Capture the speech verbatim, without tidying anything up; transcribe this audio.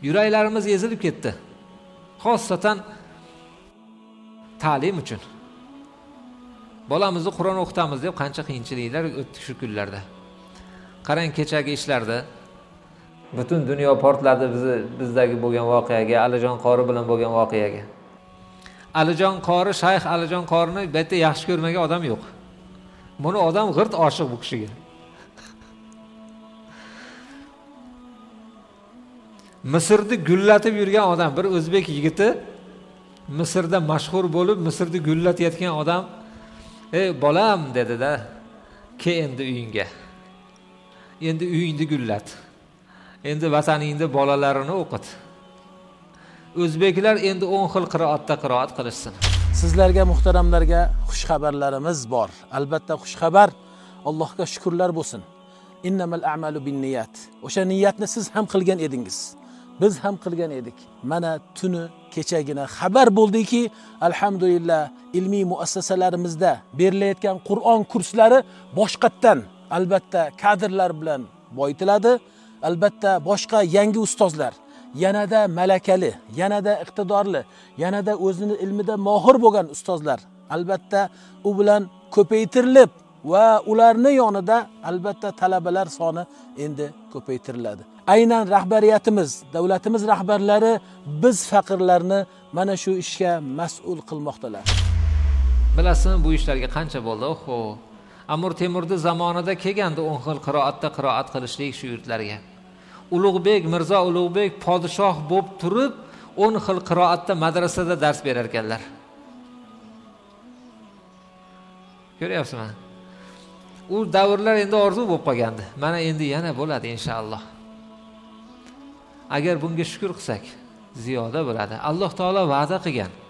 Yuraklarimiz ezilib ketdi. Xosatan ta'lim uchun. Bolamizni Qur'on o'qitamiz deb qancha qiyinchiliklar o'tdi shu kunlarda. Qarang, kechagi ishlarda butun dunyo portladi bizni bizdagi bo'lgan voqeaga, Alijon qori bilan bo'lgan voqeaga. Alijon qori, Shayx Alijon qorini bu yerda yaxshi ko'rmagan odam yo'q. Buni odam g'irt oshiq bu kishiga. Misrni gullatib yurgan odam, bir o'zbek yigiti Misrda mashhur bo'lib, Misrni gullatayotgan odam, "Ey bolam" dedi-da, "Ke endi uyingga. Endi uyingni gullat. Endi vataningda bolalarini o'qit. O'zbeklar endi o'n xil qiroatda qiroat qilishsin." Sizlarga muhtaramlarga xush xabarlarimiz bor. Albatta xush xabar, Allohga shukrlar bo'lsin. Innamal a'malu binniyat. O'sha niyatni siz ham qilgan edingiz. Biz ham qilgan edik. Mana tuni kechagina xabar bo'ldiki, alhamdulillah ilmiy muassasalarimizda berilayotgan Qur'on kurslari boshqatdan albatta kadrlar bilan boyitiladi. Albatta boshqa yangi ustozlar, yanada malakali, yanada iqtidorli, yanada o'zini ilmida mohir bo'lgan ustozlar albatta u bilan ko'paytirilib va ularni yonida albatta talabalar soni endi ko'paytiriladi. Aynan rahbariyatimiz, davlatimiz rahbarlari biz faqirlarni mana shu ishga mas'ul qilmoqdalar. Bilasizmi bu ishlarga qancha bo'ldi? Oho. Amir Temurning zamonida kelgandi o'n xil qiroatda qiroat qilishlik shu yurtlarga. Ulug'bek, Mirzo Ulug'bek podshoh bo'lib turib, o'n xil qiroatda madrasada dars berar ekanlar. Ko'ryapsizmi? U davrlar endi orzu bo'lib qolgandi. Mana endi yana bo'ladi inshaalloh. Agar bunga shukr qilsak, ziyoda bo'ladi. Alloh taolo va'da qilgan.